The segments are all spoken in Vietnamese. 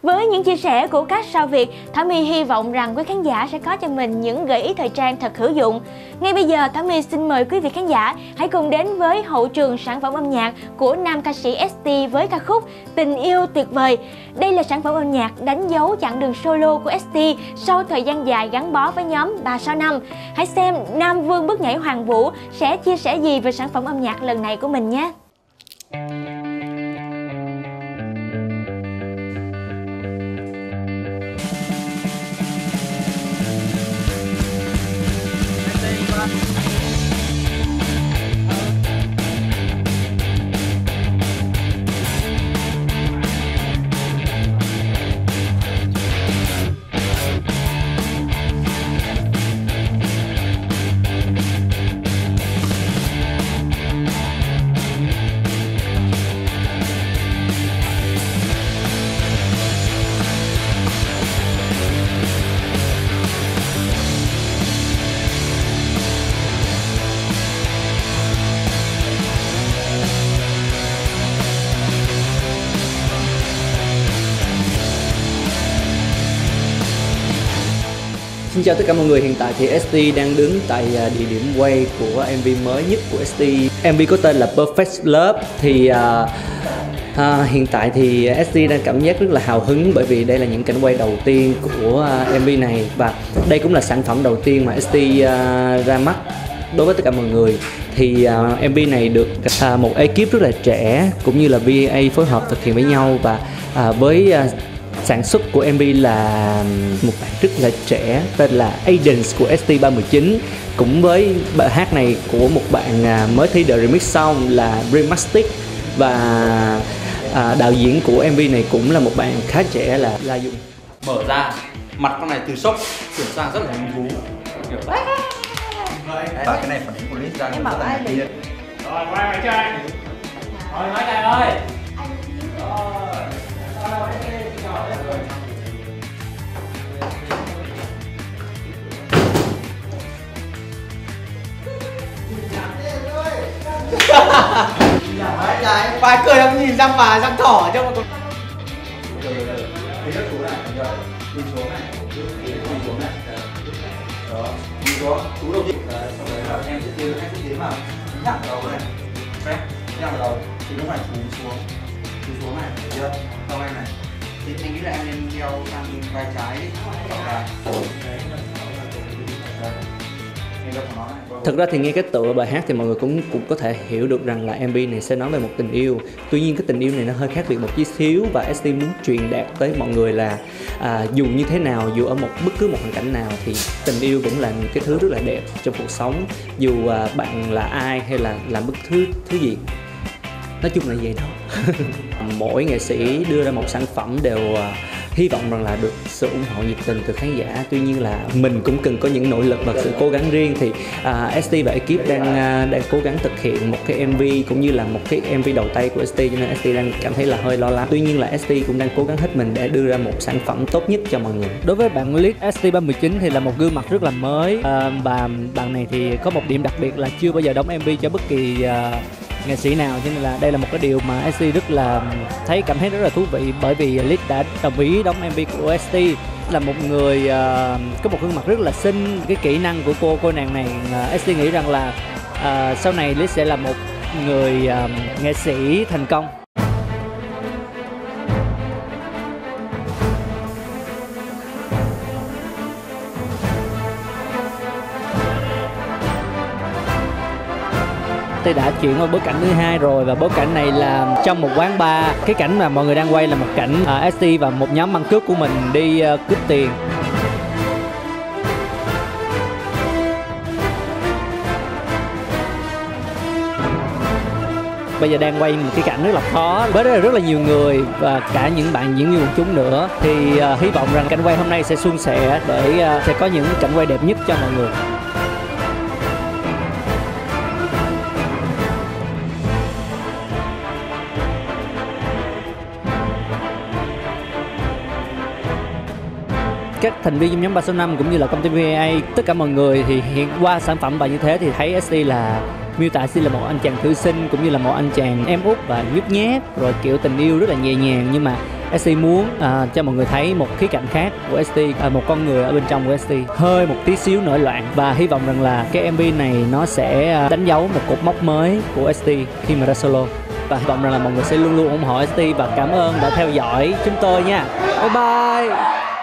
Với những chia sẻ của các sao Việt, Thảo My hy vọng rằng quý khán giả sẽ có cho mình những gợi ý thời trang thật hữu dụng. Ngay bây giờ, Thảo My xin mời quý vị khán giả hãy cùng đến với hậu trường sản phẩm âm nhạc của nam ca sĩ ST với ca khúc Tình Yêu Tuyệt Vời. Đây là sản phẩm âm nhạc đánh dấu chặng đường solo của ST sau thời gian dài gắn bó với nhóm 365. Hãy xem Nam Vương bước nhảy Hoàng Vũ sẽ chia sẻ gì về sản phẩm âm nhạc lần này của mình nhé. Xin chào tất cả mọi người, hiện tại thì ST đang đứng tại địa điểm quay của MV mới nhất của ST. MV có tên là Perfect Love. Thì hiện tại thì ST đang cảm giác rất là hào hứng bởi vì đây là những cảnh quay đầu tiên của MV này. Và đây cũng là sản phẩm đầu tiên mà ST ra mắt đối với tất cả mọi người. Thì MV này được một ekip rất là trẻ cũng như là VA phối hợp thực hiện với nhau. Và với sản xuất của MV là một bạn rất là trẻ tên là Aidens của ST319, cũng với bài hát này của một bạn mới thi The Remix Song là Remastick. Và đạo diễn của MV này cũng là một bạn khá trẻ là La Dung. Mở ra mặt con này từ sốc chuyển sang rất là hứng thú, và cái này phản ứng của Lít ra cũng rất là ngạc nhiên. Rồi quay máy chưa anh? Rồi máy này ơi. Phải cười không nhìn răng bà răng thỏ chứ mà còn. Đi xuống này, đi xuống này, đi xuống này. Đó, đi xuống, chú đầu tiên. Sau đấy là em sẽ tiến vào nhắc đầu này, nhắc vào đầu, thì lúc này chú xuống này, thấy chưa? Sau này này, thì anh nghĩ là em nên đeo sang vai trái đi, hoặc là Thực ra thì nghe cái tựa bài hát thì mọi người cũng có thể hiểu được rằng là MV này sẽ nói về một tình yêu. Tuy nhiên cái tình yêu này nó hơi khác biệt một chút xíu, và ST muốn truyền đạt tới mọi người là dù như thế nào, dù ở bất cứ một hoàn cảnh nào thì tình yêu vẫn là cái thứ rất là đẹp trong cuộc sống. Dù bạn là ai hay là làm bất thứ gì, nói chung là vậy đó. Mỗi nghệ sĩ đưa ra một sản phẩm đều hy vọng rằng là được sự ủng hộ nhiệt tình từ khán giả. Tuy nhiên là mình cũng cần có những nỗ lực và sự cố gắng riêng. Thì ST và ekip đang cố gắng thực hiện một cái MV cũng như là một cái MV đầu tay của ST, cho nên ST đang cảm thấy là hơi lo lắng. Tuy nhiên là ST cũng đang cố gắng hết mình để đưa ra một sản phẩm tốt nhất cho mọi người. Đối với bạn lead ST319 thì là một gương mặt rất là mới, và bạn này thì có một điểm đặc biệt là chưa bao giờ đóng MV cho bất kỳ nghệ sĩ nào, cho nên là đây là một cái điều mà ST rất là cảm thấy rất là thú vị, bởi vì Lít đã đồng ý đóng MV của ST. Là một người có một gương mặt rất là xinh, cái kỹ năng của cô nàng này, ST nghĩ rằng là sau này Lít sẽ là một người nghệ sĩ thành công. Tôi đã chuyển qua bối cảnh thứ hai rồi, và bối cảnh này là trong một quán bar. Cái cảnh mà mọi người đang quay là một cảnh ST và một nhóm băng cướp của mình đi cướp tiền. Bây giờ đang quay một cái cảnh rất là khó với rất là nhiều người và cả những bạn diễn viên quần chúng nữa. Thì hy vọng rằng cảnh quay hôm nay sẽ suôn sẻ để sẽ có những cảnh quay đẹp nhất cho mọi người. Các thành viên trong nhóm 365 cũng như là công ty VA, tất cả mọi người thì hiện qua sản phẩm và như thế thì thấy ST là miêu tả ST là một anh chàng thư sinh, cũng như là một anh chàng em út và nhút nhát, rồi kiểu tình yêu rất là nhẹ nhàng, nhưng mà ST muốn cho mọi người thấy một khía cạnh khác của ST, một con người ở bên trong của ST hơi một tí xíu nổi loạn, và hy vọng rằng là cái MV này nó sẽ đánh dấu một cột mốc mới của ST khi mà ra solo, và hy vọng rằng là mọi người sẽ luôn luôn ủng hộ ST, và cảm ơn đã theo dõi chúng tôi nha. Bye bye.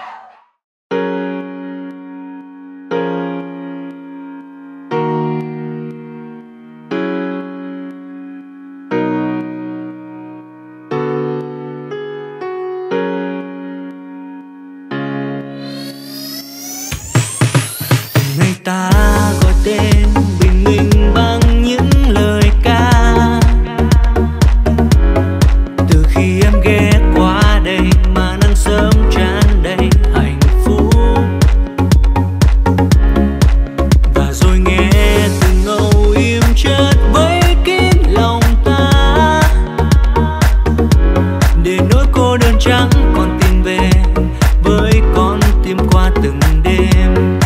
Người ta gọi tên bình minh bằng những lời ca, từ khi em ghé qua đây mà nắng sớm tràn đầy hạnh phúc, và rồi nghe từng âu im chợt vây kín lòng ta, để nỗi cô đơn chẳng còn tìm về với con tim qua từng đêm.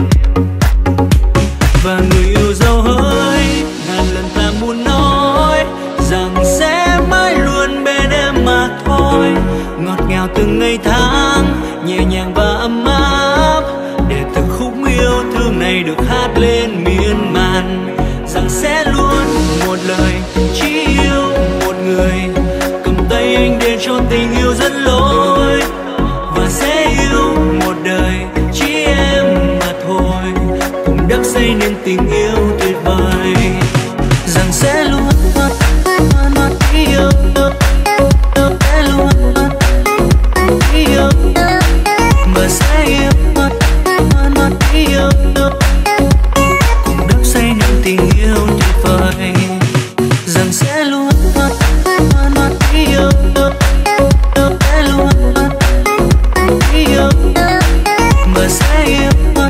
Và người yêu dấu hỡi, ngàn lần ta muốn nói rằng sẽ mãi luôn bên em mà thôi. Ngọt ngào từng ngày tháng, nhẹ nhàng và ấm áp, để từng khúc yêu thương này được hát lên miên man. Rằng sẽ luôn một lời chỉ yêu một người, cầm tay anh đến cho tình yêu dẫn lối. Và sẽ yêu một đời chỉ em mà thôi, đắp xây nên tình yêu tuyệt vời. Rằng sẽ luôn yêu, sẽ luôn yêu, và sẽ yêu, cùng đắp xây nên tình yêu tuyệt vời. Rằng sẽ luôn yêu, sẽ luôn yêu, và sẽ yêu,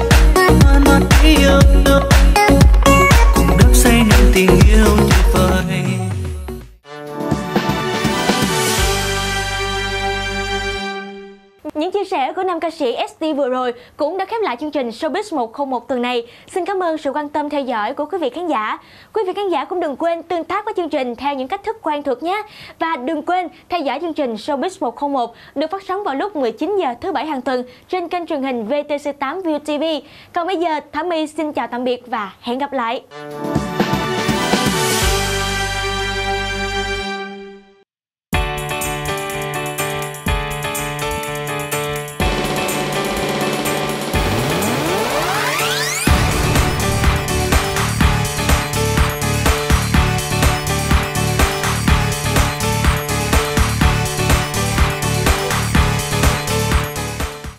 cùng đắp xây nên tình yêu tuyệt vời. Những chia sẻ của nam ca sĩ ST vừa rồi cũng đã khép lại chương trình Showbiz 101 tuần này. Xin cảm ơn sự quan tâm theo dõi của quý vị khán giả. Quý vị khán giả cũng đừng quên tương tác với chương trình theo những cách thức quen thuộc nhé. Và đừng quên theo dõi chương trình Showbiz 101 được phát sóng vào lúc 19 giờ thứ Bảy hàng tuần trên kênh truyền hình VTC8 ViuTV. Còn bây giờ, Thảo My xin chào tạm biệt và hẹn gặp lại.